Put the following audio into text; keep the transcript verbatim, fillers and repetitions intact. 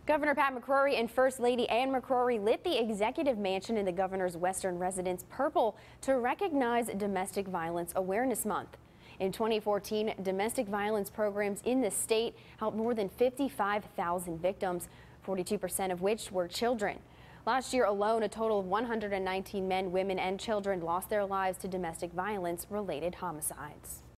Governor Pat McCrory and First Lady Ann McCrory lit the executive mansion in the governor's western residence purple to recognize Domestic Violence Awareness Month. In twenty fourteen, domestic violence programs in the state helped more than fifty-five thousand victims, forty-two percent of which were children. Last year alone, a total of one hundred nineteen men, women, and children lost their lives to domestic violence-related homicides.